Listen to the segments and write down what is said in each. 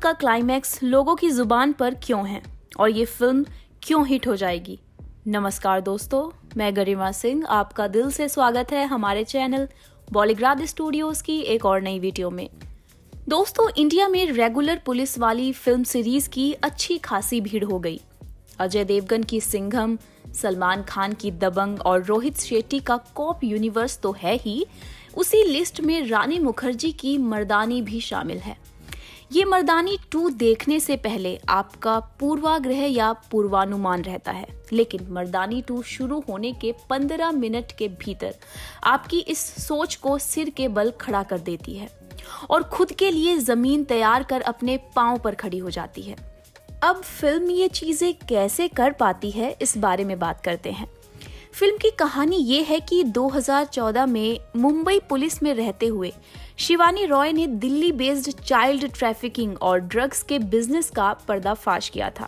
का क्लाइमैक्स लोगों की जुबान पर क्यों है और ये फिल्म क्यों हिट हो जाएगी। नमस्कार दोस्तों, मैं गरिमा सिंह, आपका दिल से स्वागत है हमारे चैनल बॉलीग्राड स्टूडियोज की एक और नई वीडियो में। दोस्तों, इंडिया में रेगुलर पुलिस वाली फिल्म सीरीज की अच्छी खासी भीड़ हो गई। अजय देवगन की सिंघम, सलमान खान की दबंग और रोहित शेट्टी का कॉप यूनिवर्स तो है ही, उसी लिस्ट में रानी मुखर्जी की मर्दानी भी शामिल है। ये मर्दानी 2 देखने से पहले आपका पूर्वाग्रह या पूर्वानुमान रहता है, लेकिन मर्दानी 2 शुरू होने के 15 मिनट के भीतर आपकी इस सोच को सिर के बल खड़ा कर देती है और खुद के लिए जमीन तैयार कर अपने पांव पर खड़ी हो जाती है। अब फिल्म ये चीजें कैसे कर पाती है, इस बारे में बात करते हैं। फिल्म की कहानी ये है कि 2014 में मुंबई पुलिस में रहते हुए शिवानी रॉय ने दिल्ली बेस्ड चाइल्ड ट्रैफिकिंग और ड्रग्स के बिजनेस का पर्दाफाश किया था।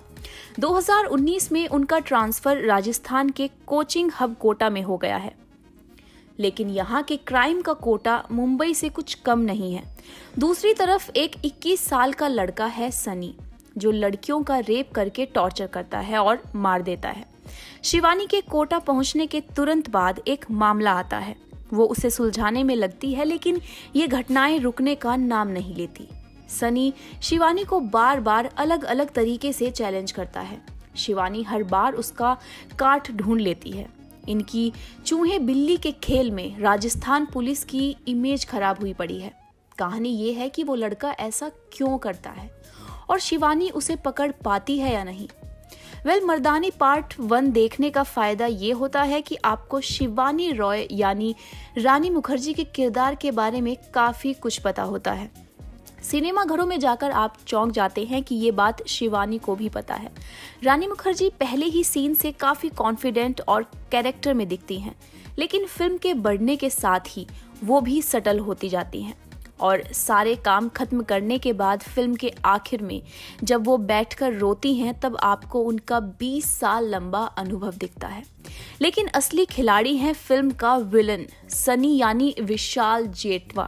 2019 में उनका ट्रांसफर राजस्थान के कोचिंग हब कोटा में हो गया है, लेकिन यहाँ के क्राइम का कोटा मुंबई से कुछ कम नहीं है। दूसरी तरफ एक 21 साल का लड़का है सनी, जो लड़कियों का रेप करके टॉर्चर करता है और मार देता है। शिवानी के कोटा पहुंचने के तुरंत बाद एक मामला आता है। वो उसे सुलझाने में लगती है, लेकिन ये घटनाएं रुकने का नाम नहीं लेती। सनी शिवानी को बार बार अलग अलग तरीके से चैलेंज करता है। शिवानी हर बार उसका काट ढूंढ लेती है। इनकी चूहे बिल्ली के खेल में राजस्थान पुलिस की इमेज खराब हुई पड़ी है। कहानी ये है कि वो लड़का ऐसा क्यों करता है और शिवानी उसे पकड़ पाती है या नहीं। मर्दानी पार्ट 1 देखने का फायदा ये होता है कि आपको शिवानी रॉय यानी रानी मुखर्जी के किरदार के बारे में काफी कुछ पता होता है। सिनेमा घरों में जाकर आप चौंक जाते हैं कि ये बात शिवानी को भी पता है। रानी मुखर्जी पहले ही सीन से काफी कॉन्फिडेंट और कैरेक्टर में दिखती हैं, लेकिन फिल्म के बढ़ने के साथ ही वो भी सटल होती जाती हैं और सारे काम खत्म करने के बाद फिल्म के आखिर में जब वो बैठकर रोती हैं, तब आपको उनका 20 साल लंबा अनुभव दिखता है। लेकिन असली खिलाड़ी है फिल्म का विलन सनी यानी विशाल जेठवा,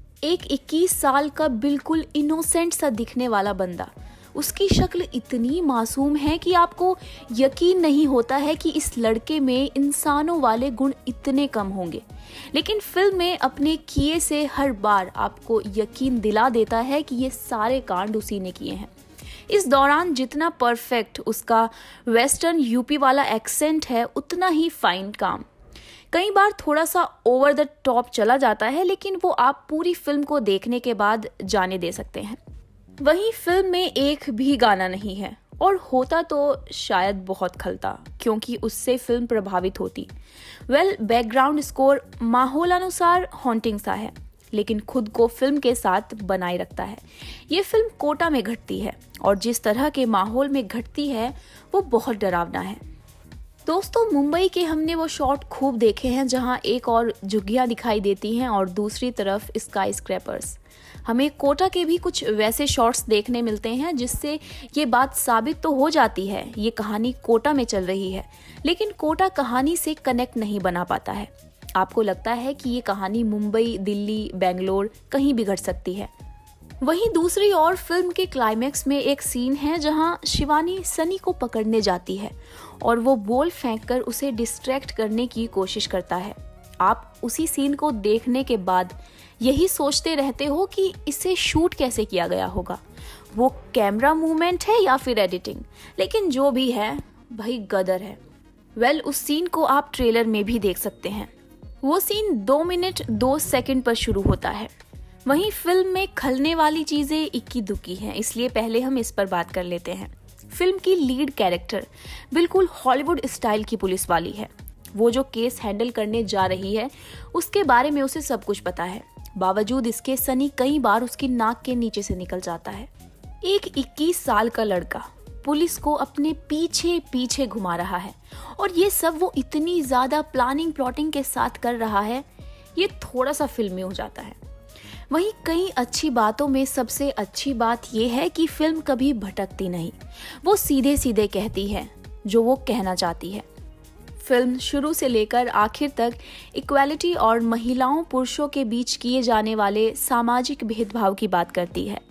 एक 21 साल का बिल्कुल इनोसेंट सा दिखने वाला बंदा। उसकी शक्ल इतनी मासूम है कि आपको यकीन नहीं होता है कि इस लड़के में इंसानों वाले गुण इतने कम होंगे, लेकिन फिल्म में अपने किए से हर बार आपको यकीन दिला देता है कि ये सारे कांड उसी ने किए हैं। इस दौरान जितना परफेक्ट उसका वेस्टर्न यूपी वाला एक्सेंट है, उतना ही फाइन काम। कई बार थोड़ा सा ओवर द टॉप चला जाता है, लेकिन वो आप पूरी फिल्म को देखने के बाद जाने दे सकते हैं। वहीं फिल्म में एक भी गाना नहीं है, और होता तो शायद बहुत खलता, क्योंकि उससे फिल्म प्रभावित होती। बैकग्राउंड स्कोर माहौलानुसार हॉन्टिंग सा है, लेकिन खुद को फिल्म के साथ बनाए रखता है। ये फिल्म कोटा में घटती है और जिस तरह के माहौल में घटती है वो बहुत डरावना है। दोस्तों, मुंबई के हमने वो शॉट खूब देखे हैं जहां एक और झुग्गियां दिखाई देती हैं और दूसरी तरफ स्काई स्क्रैपर्स। हमें कोटा के भी कुछ वैसे शॉट्स देखने मिलते हैं, जिससे ये बात साबित तो हो जाती है ये कहानी कोटा में चल रही है, लेकिन कोटा कहानी से कनेक्ट नहीं बना पाता है। आपको लगता है कि ये कहानी मुंबई, दिल्ली, बेंगलोर कहीं भी घट सकती है। वहीं दूसरी ओर फिल्म के क्लाइमैक्स में एक सीन है जहां शिवानी सनी को पकड़ने जाती है और वो बॉल फेंककर उसे डिस्ट्रैक्ट करने की कोशिश करता है। आप उसी सीन को देखने के बाद यही सोचते रहते हो कि इसे शूट कैसे किया गया होगा, वो कैमरा मूवमेंट है या फिर एडिटिंग, लेकिन जो भी है भाई गदर है। उस सीन को आप ट्रेलर में भी देख सकते हैं। वो सीन 2 मिनट 2 सेकंड पर शुरू होता है। वहीं फिल्म में खलने वाली चीजें इक्की दुक्की हैं, इसलिए पहले हम इस पर बात कर लेते हैं। फिल्म की लीड कैरेक्टर बिल्कुल हॉलीवुड स्टाइल की पुलिस वाली है। वो जो केस हैंडल करने जा रही है उसके बारे में उसे सब कुछ पता है। बावजूद इसके सनी कई बार उसकी नाक के नीचे से निकल जाता है। एक 21 साल का लड़का पुलिस को अपने पीछे पीछे घुमा रहा है और ये सब वो इतनी ज्यादा प्लानिंग प्लॉटिंग के साथ कर रहा है, ये थोड़ा सा फिल्मी हो जाता है। वहीं कई अच्छी बातों में सबसे अच्छी बात यह है कि फिल्म कभी भटकती नहीं, वो सीधे सीधे कहती है जो वो कहना चाहती है। फिल्म शुरू से लेकर आखिर तक इक्वालिटी और महिलाओं पुरुषों के बीच किए जाने वाले सामाजिक भेदभाव की बात करती है।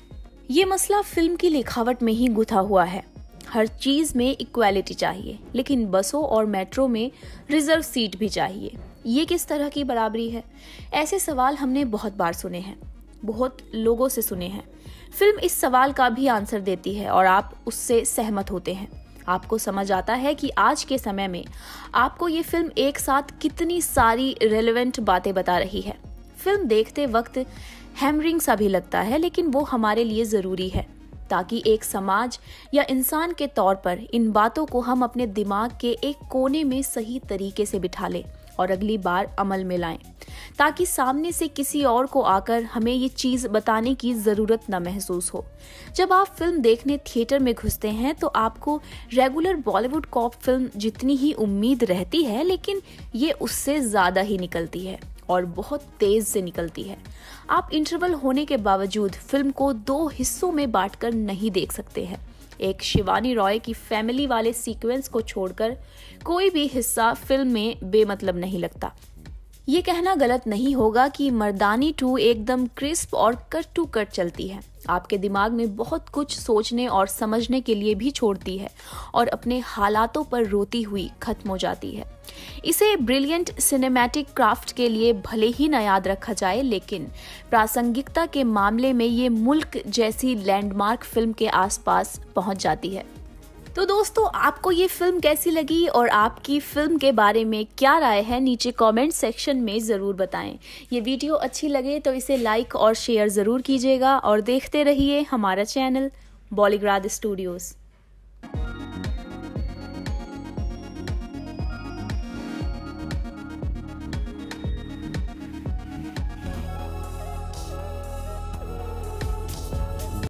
ये मसला फिल्म की लिखावट में ही गुथा हुआ है। हर चीज में इक्वालिटी चाहिए, लेकिन बसों और मेट्रो में रिजर्व सीट भी चाहिए। ये किस तरह की बराबरी है? ऐसे सवाल हमने बहुत बार सुने हैं, बहुत लोगों से सुने हैं। फिल्म इस सवाल का भी आंसर देती है और आप उससे सहमत होते हैं। आपको समझ आता है कि आज के समय में आपको ये फिल्म एक साथ कितनी सारी रेलेवेंट बातें बता रही है। फिल्म देखते वक्त हैमरिंग सा भी लगता है, लेकिन वो हमारे लिए जरूरी है ताकि एक समाज या इंसान के तौर पर इन बातों को हम अपने दिमाग के एक कोने में सही तरीके से बिठा लें और अगली बार अमल में लाएं, ताकि सामने से किसी और को आकर हमें ये चीज बताने की जरूरत न महसूस हो। जब आप फिल्म देखने थिएटर में घुसते हैं तो आपको रेगुलर बॉलीवुड कॉप फिल्म जितनी ही उम्मीद रहती है, लेकिन ये उससे ज्यादा ही निकलती है और बहुत तेज से निकलती है। आप इंटरवल होने के बावजूद फिल्म को 2 हिस्सों में बांटकर नहीं देख सकते हैं। एक शिवानी रॉय की फैमिली वाले सीक्वेंस को छोड़कर कोई भी हिस्सा फिल्म में बेमतलब नहीं लगता। ये कहना गलत नहीं होगा कि मर्दानी 2 एकदम क्रिस्प और कट टू कट चलती है। आपके दिमाग में बहुत कुछ सोचने और समझने के लिए भी छोड़ती है और अपने हालातों पर रोती हुई खत्म हो जाती है। इसे ब्रिलियंट सिनेमैटिक क्राफ्ट के लिए भले ही न याद रखा जाए, लेकिन प्रासंगिकता के मामले में ये मुल्क जैसी लैंडमार्क फिल्म के आसपास पहुंच जाती है। तो दोस्तों, आपको ये फिल्म कैसी लगी और आपकी फिल्म के बारे में क्या राय है, नीचे कमेंट सेक्शन में ज़रूर बताएं। ये वीडियो अच्छी लगे तो इसे लाइक और शेयर ज़रूर कीजिएगा और देखते रहिए हमारा चैनल बॉलीग्राड स्टूडियोज़।